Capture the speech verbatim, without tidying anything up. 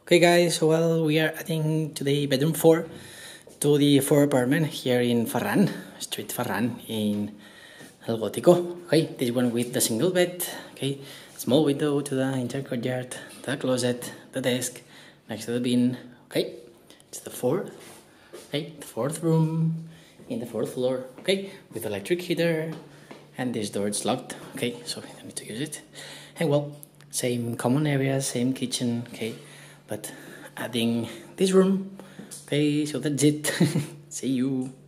Okay guys, so well, we are adding today bedroom four to the four apartment here in Ferran, Street Ferran in El Gótico. Okay, this one with the single bed, okay, small window to the inner courtyard, the closet, the desk, next to the bin, okay, it's the fourth, okay, the fourth room in the fourth floor, okay, with electric heater, and this door is locked, okay, so I don't need to use it, and well, same common areas, same kitchen, okay, but adding this room, okay, so that's it. See you.